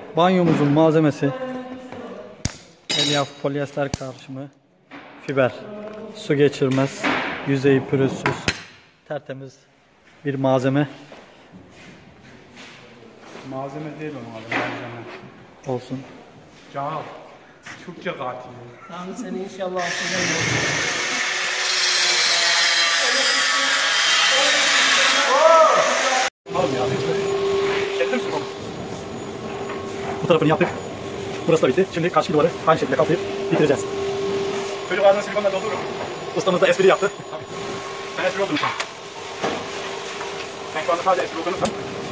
Banyomuzun malzemesi elyaf polyester karışımı, fiber, su geçirmez, yüzeyi pürüzsüz, tertemiz bir malzeme. Malzeme değil o malzeme. Olsun. Cahil. Türkçe katil. Tamam, seni inşallah affedeceğim. Bu tarafını yaptık. Burası da bitti. Şimdi karşı duvarı aynı şekilde kaplayıp bitireceğiz. Çocuk ağzına silikonla doldurur. Ustamız da espri yaptı. Tabii. Sen espri oldun sen. Sen şu anda sadece espri oldun sen.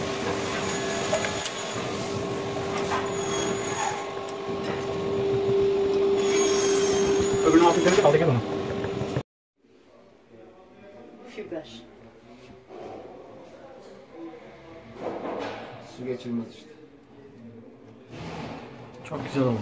Öbürünün altını temizle, kaldı gel onu. Fiber. Su geçirmez işte. Çok güzel oldu.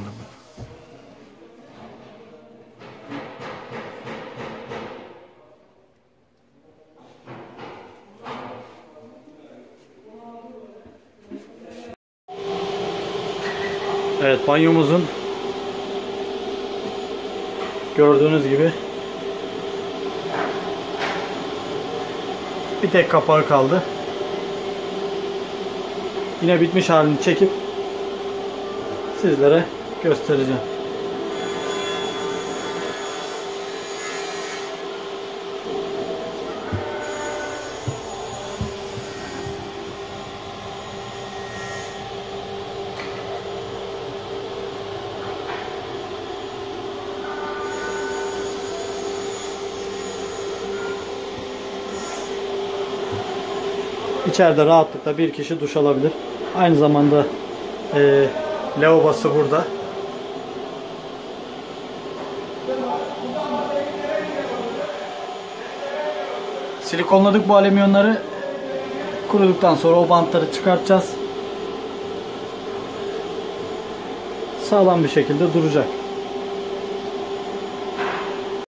Evet, banyomuzun gördüğünüz gibi bir tek kapağı kaldı. Yine bitmiş halini çekip sizlere göstereceğim. İçeride rahatlıkla bir kişi duş alabilir. Aynı zamanda lavabosu burada. Silikonladık bu alüminyonları. Kuruduktan sonra o bantları çıkartacağız. Sağlam bir şekilde duracak.